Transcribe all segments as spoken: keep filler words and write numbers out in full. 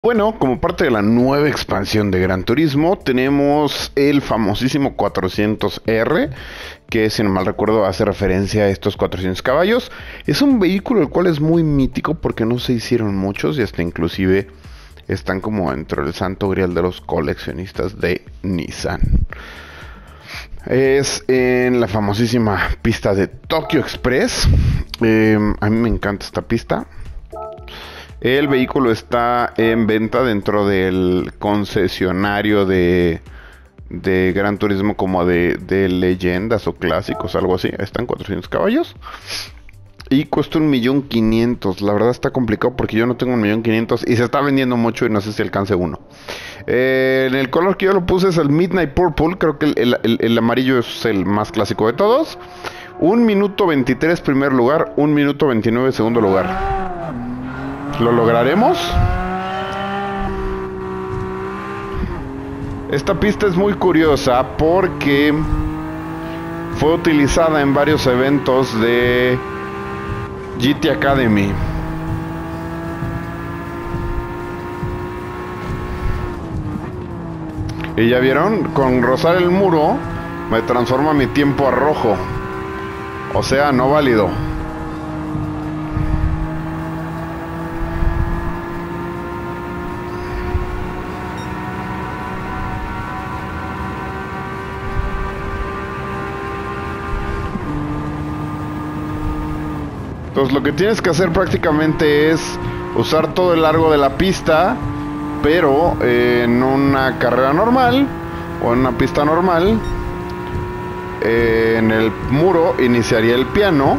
Bueno, como parte de la nueva expansión de Gran Turismo, tenemos el famosísimo cuatrocientos R, que si no mal recuerdo hace referencia a estos cuatrocientos caballos. Es un vehículo el cual es muy mítico porque no se hicieron muchos y hasta inclusive están como dentro del santo grial de los coleccionistas de Nissan. Es en la famosísima pista de Tokyo Express. Eh, a mí me encanta esta pista. El vehículo está en venta dentro del concesionario de, de Gran Turismo, como de, de leyendas o clásicos, algo así. Están cuatrocientos caballos y cuesta un millón quinientos. La verdad está complicado porque yo no tengo un millón quinientos y se está vendiendo mucho y no sé si alcance uno. Eh, en el color que yo lo puse es el Midnight Purple. Creo que el, el, el, el amarillo es el más clásico de todos. Un minuto veintitrés primer lugar, un minuto veintinueve segundo lugar. ¿Lo lograremos? Esta pista es muy curiosa porque fue utilizada en varios eventos de G T Academy. Y ya vieron, con rozar el muro me transforma mi tiempo a rojo. O sea, no válido. Entonces lo que tienes que hacer prácticamente es usar todo el largo de la pista, pero eh, en una carrera normal o en una pista normal. Eh, en el muro iniciaría el piano.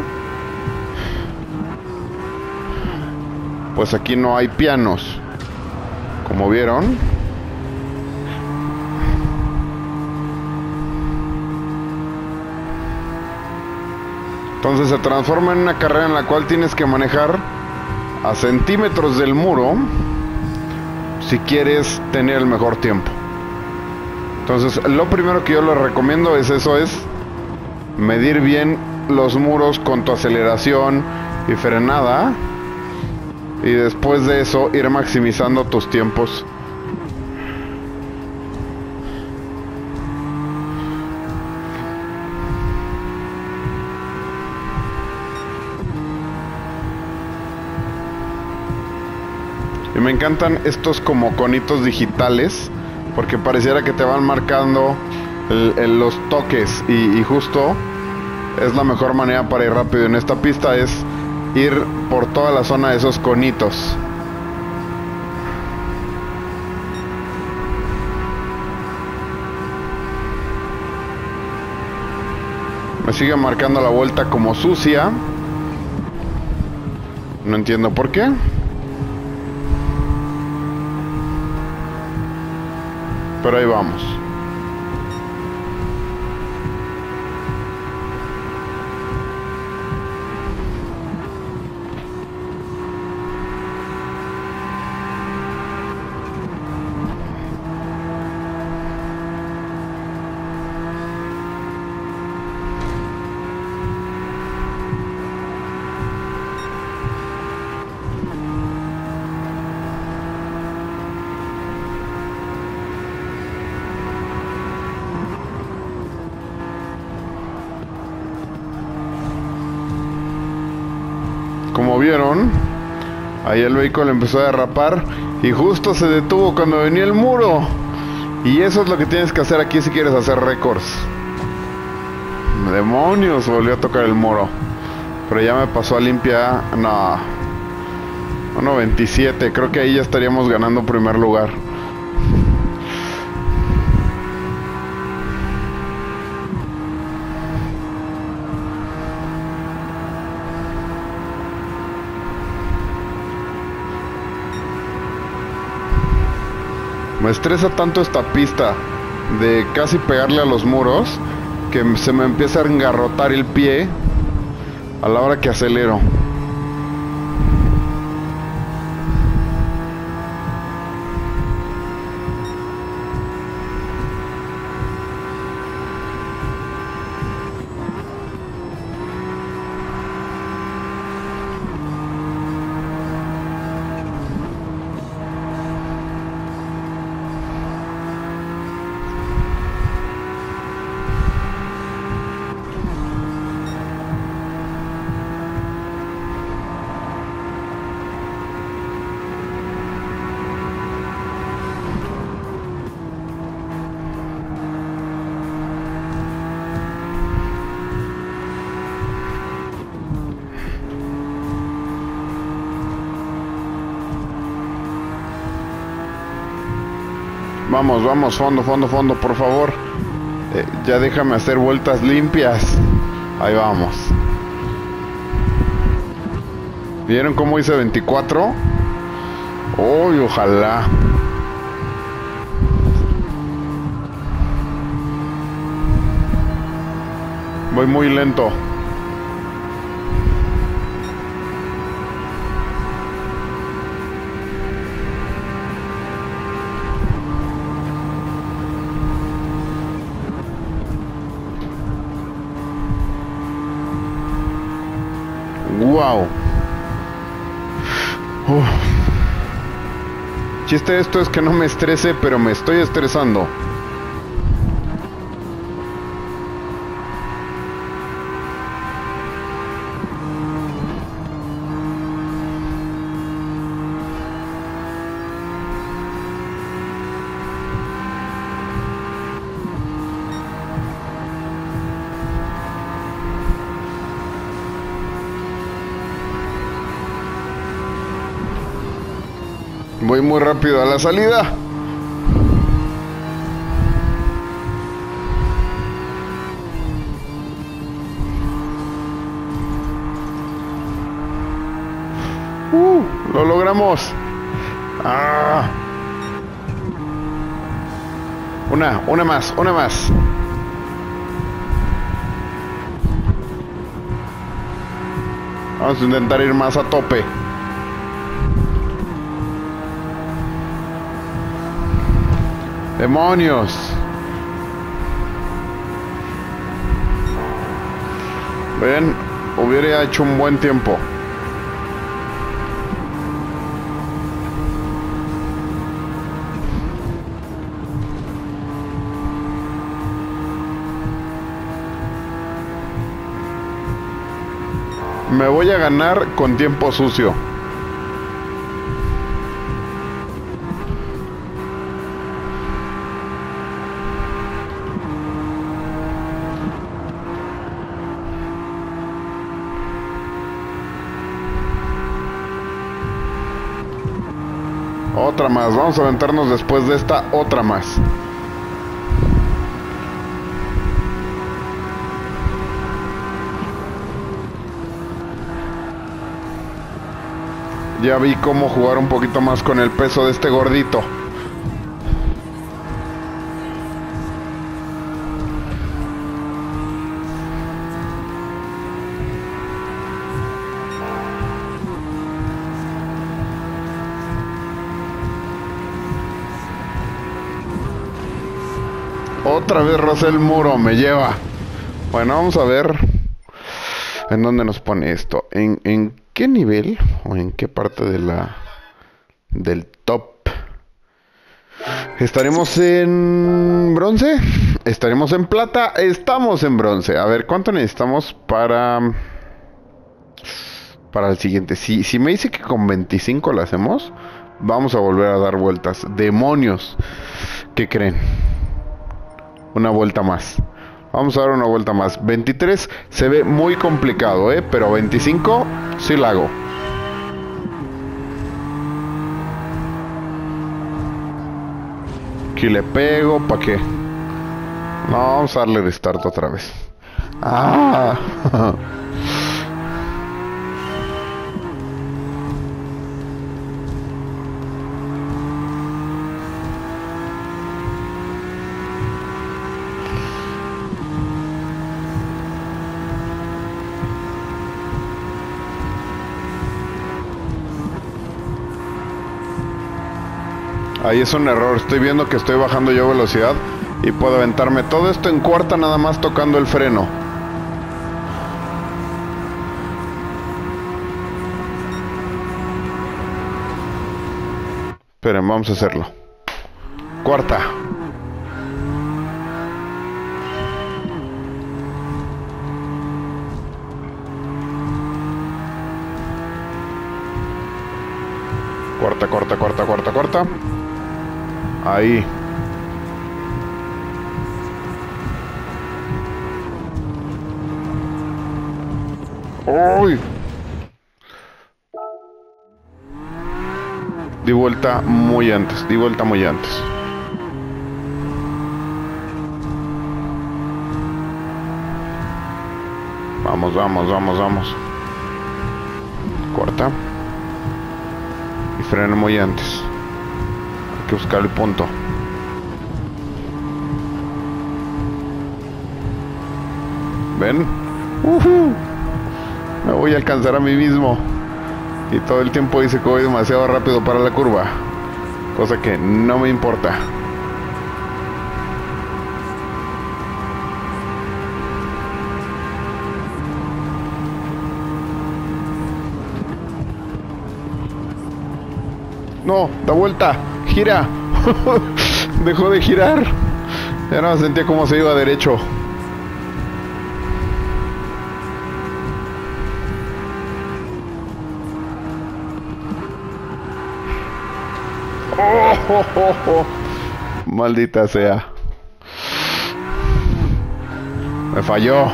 Pues aquí no hay pianos, como vieron. Entonces se transforma en una carrera en la cual tienes que manejar a centímetros del muro si quieres tener el mejor tiempo. Entonces lo primero que yo les recomiendo es eso, es medir bien los muros con tu aceleración y frenada, y después de eso ir maximizando tus tiempos. Y me encantan estos como conitos digitales, porque pareciera que te van marcando el, el, los toques. Y, y justo es la mejor manera para ir rápido en esta pista, es ir por toda la zona de esos conitos. Me sigue marcando la vuelta como sucia. No entiendo por qué. Pero ahí vamos. Como vieron, ahí el vehículo empezó a derrapar y justo se detuvo cuando venía el muro. Y eso es lo que tienes que hacer aquí si quieres hacer récords. Demonios, volvió a tocar el muro. Pero ya me pasó a limpia. No, uno veintisiete, creo que ahí ya estaríamos ganando primer lugar. Me estresa tanto esta pista de casi pegarle a los muros que se me empieza a engarrotar el pie a la hora que acelero. Vamos, vamos, fondo, fondo, fondo, por favor. Eh, ya déjame hacer vueltas limpias. Ahí vamos. ¿Vieron cómo hice veinticuatro? Uy, ojalá. Voy muy lento. Wow. Uf. Chiste de esto es que no me estrese, pero me estoy estresando. Voy muy rápido a la salida. Uh, lo logramos. Ah. Una, una más, una más. Vamos a intentar ir más a tope. ¡Demonios! Ven, hubiera hecho un buen tiempo. Me voy a ganar con tiempo sucio. Otra más, vamos a aventarnos después de esta otra más. Ya vi cómo jugar un poquito más con el peso de este gordito. Otra vez rozé el muro, me lleva. Bueno, vamos a ver en dónde nos pone esto. ¿En, en qué nivel o en qué parte de la del top? ¿Estaremos en bronce? ¿Estaremos en plata? Estamos en bronce. A ver, ¿cuánto necesitamos para para el siguiente? Si, si me dice que con veinticinco lo hacemos, vamos a volver a dar vueltas. ¡Demonios! ¿Qué creen? Una vuelta más. Vamos a dar una vuelta más. veintitrés se ve muy complicado, ¿eh? Pero veinticinco sí la hago. Aquí le pego, ¿para qué? No, vamos a darle restart otra vez. Ah. Ahí es un error, estoy viendo que estoy bajando yo velocidad y puedo aventarme todo esto en cuarta nada más tocando el freno. Esperen, vamos a hacerlo. Cuarta. Cuarta, cuarta, cuarta, cuarta, cuarta. Ahí. ¡Uy! Di vuelta muy antes, di vuelta muy antes. Vamos, vamos, vamos, vamos. Corta. Y frena muy antes. Hay que buscar el punto. ¿Ven? Uh-huh. Me voy a alcanzar a mí mismo. Y todo el tiempo dice que voy demasiado rápido para la curva. Cosa que no me importa. No, da vuelta, gira. Dejó de girar. Ya no sentía cómo se iba derecho. Oh, oh, oh, oh. Maldita sea. Me falló.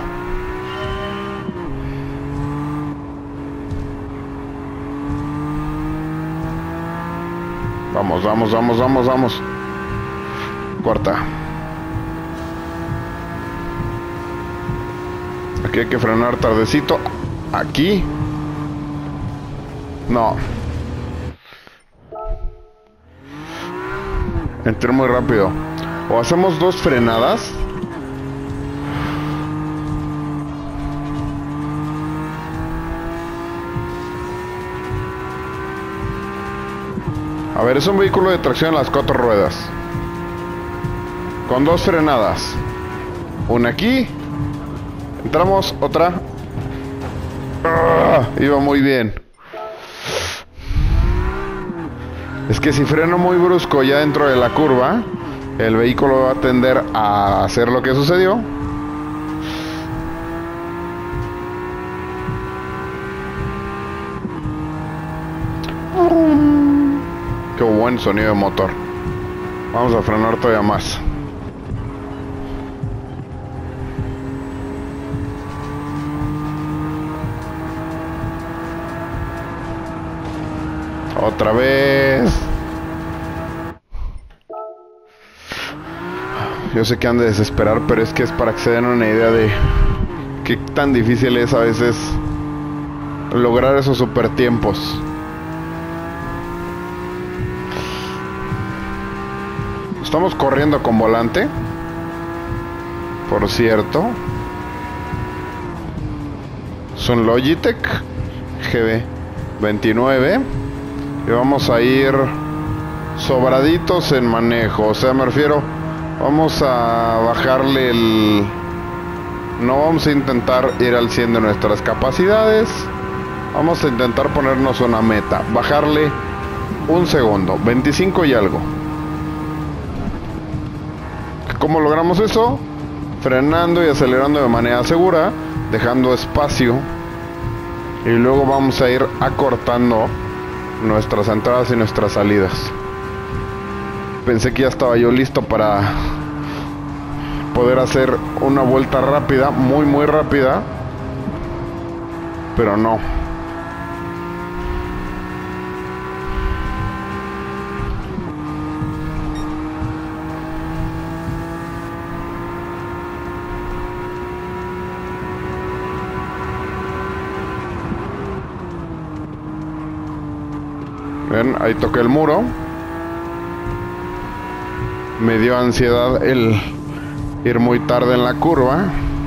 Vamos, vamos, vamos, vamos, vamos. Corta. Aquí hay que frenar tardecito. Aquí. No. Entré muy rápido. O hacemos dos frenadas. A ver, es un vehículo de tracción a las cuatro ruedas. Con dos frenadas. Una aquí. Entramos, otra. ¡Ah! Iba muy bien. Es que si freno muy brusco ya dentro de la curva, el vehículo va a tender a hacer lo que sucedió. Qué buen sonido de motor. Vamos a frenar todavía más. Otra vez. Yo sé que han de desesperar, pero es que es para que se den una idea de qué tan difícil es a veces lograr esos super tiempos. Estamos corriendo con volante, por cierto. Es un Logitech G B veintinueve. Y vamos a ir sobraditos en manejo. O sea, me refiero, vamos a bajarle el... No vamos a intentar ir al cien de nuestras capacidades. Vamos a intentar ponernos una meta. Bajarle un segundo, veinticinco y algo. ¿Cómo logramos eso? Frenando y acelerando de manera segura, dejando espacio. Y luego vamos a ir acortando nuestras entradas y nuestras salidas. Pensé que ya estaba yo listo para poder hacer una vuelta rápida, muy muy rápida, pero no. Ven, ahí toqué el muro. Me dio ansiedad el ir muy tarde en la curva.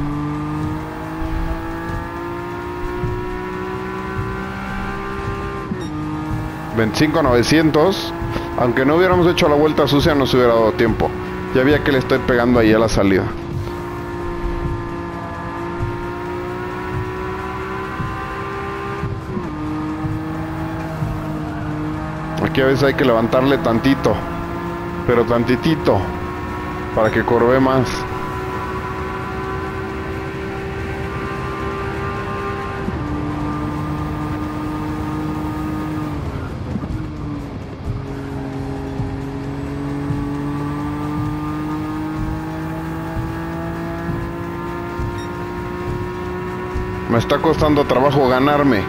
veinticinco novecientos. Aunque no hubiéramos hecho la vuelta sucia, nos hubiera dado tiempo. Ya vi que le estoy pegando ahí a la salida. Aquí a veces hay que levantarle tantito, pero tantitito, para que curve más. Me está costando trabajo ganarme.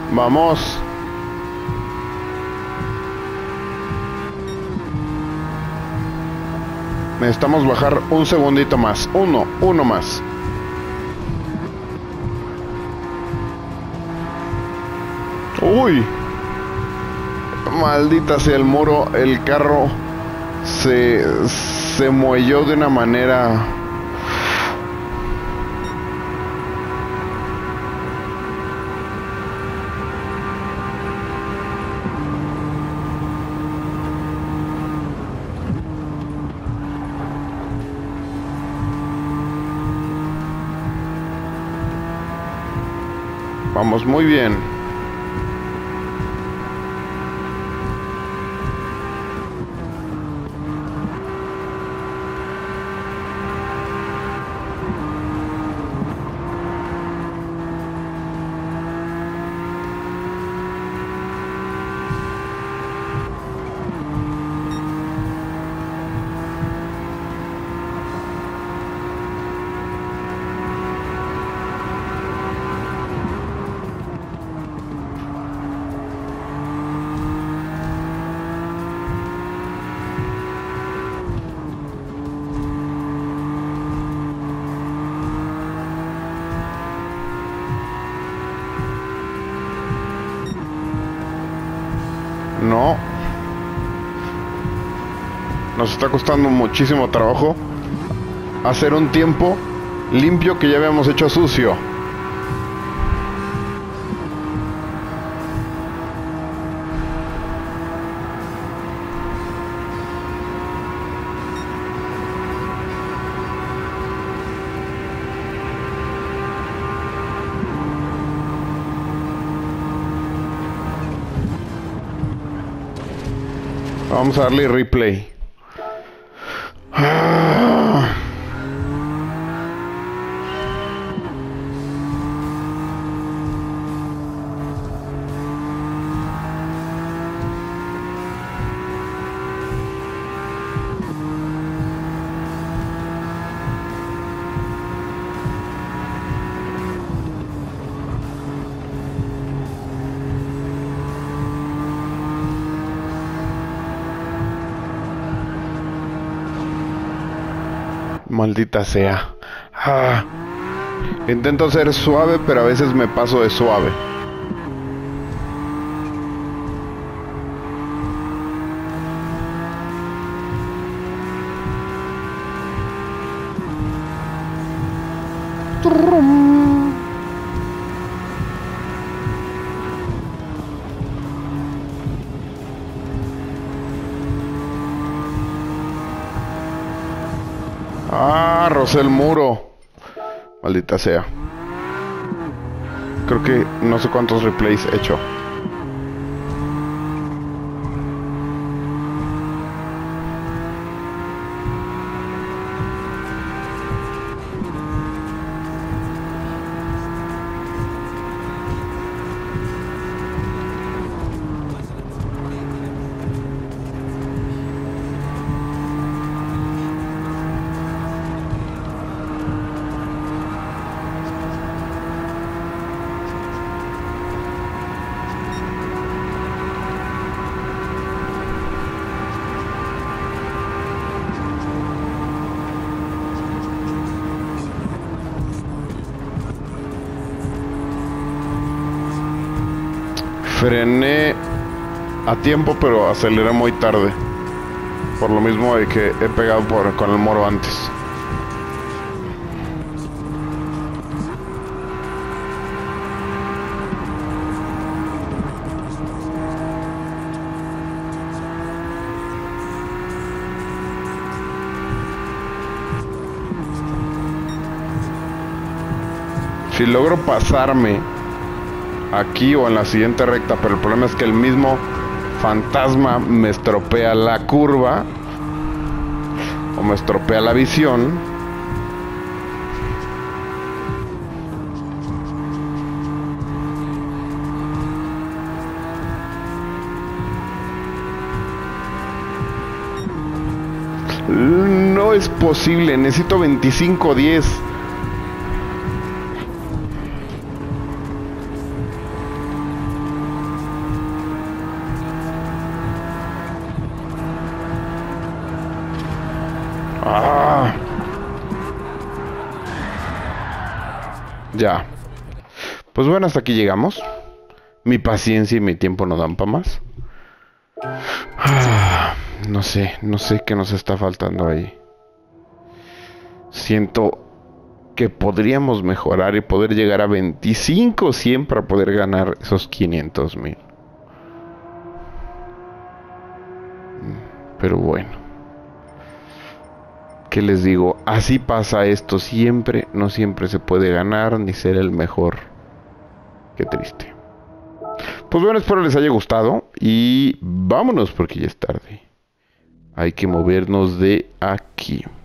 Vamos. Necesitamos bajar un segundito más. Uno, uno más. Uy. Maldita sea el muro. El carro se, se muelló de una manera... Vamos muy bien. No. Nos está costando muchísimo trabajo hacer un tiempo limpio que ya habíamos hecho sucio. Vamos a darle replay. Ah. Maldita sea. Ah. Intento ser suave, pero a veces me paso de suave. Ah, rocé el muro. Maldita sea. Creo que no sé cuántos replays he hecho. Frené a tiempo, pero aceleré muy tarde. Por lo mismo de que he pegado por, con el muro antes. Si logro pasarme aquí o en la siguiente recta, pero el problema es que el mismo fantasma me estropea la curva o me estropea la visión. No es posible, necesito veinticinco diez. Ya. Pues bueno, hasta aquí llegamos. Mi paciencia y mi tiempo no dan para más. Ah, no sé, no sé qué nos está faltando ahí. Siento que podríamos mejorar y poder llegar a veinticinco, cien para poder ganar esos quinientos mil. Pero bueno, ¿qué les digo? Así pasa esto siempre. No siempre se puede ganar ni ser el mejor. Qué triste. Pues bueno, espero les haya gustado y vámonos porque ya es tarde. Hay que movernos de aquí.